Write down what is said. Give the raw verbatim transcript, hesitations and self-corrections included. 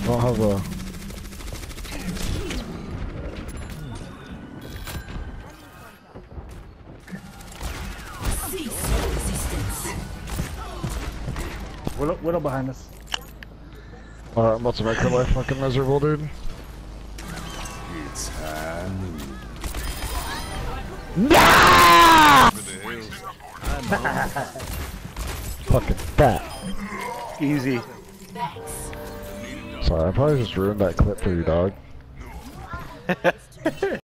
don't have a... Widow, Widow behind us. Alright, I'm about to make her life fucking miserable, dude. It's time. No! Fucking fat. Easy. Sorry, I probably just ruined that clip for you, dog.